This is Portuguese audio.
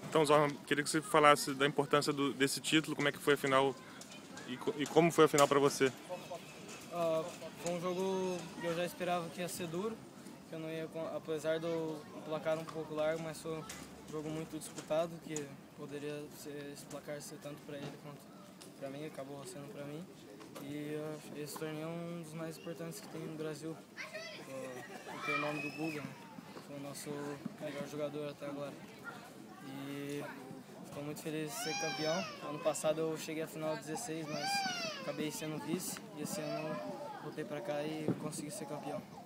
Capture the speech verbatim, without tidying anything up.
Então, Zorman, queria que você falasse da importância do, desse título, como é que foi a final e, e como foi a final para você. Uh, foi um jogo que eu já esperava que ia ser duro, que eu não ia, apesar do placar um pouco largo, mas foi um jogo muito disputado, que poderia ser, esse placar ser tanto para ele quanto para mim, acabou sendo para mim. E uh, esse torneio é um dos mais importantes que tem no Brasil, uh, porque o nome do Guga, né? Foi o nosso melhor jogador até agora. E estou muito feliz de ser campeão. Ano passado eu cheguei à final dezesseis, mas acabei sendo vice, e esse ano voltei para cá e consegui ser campeão.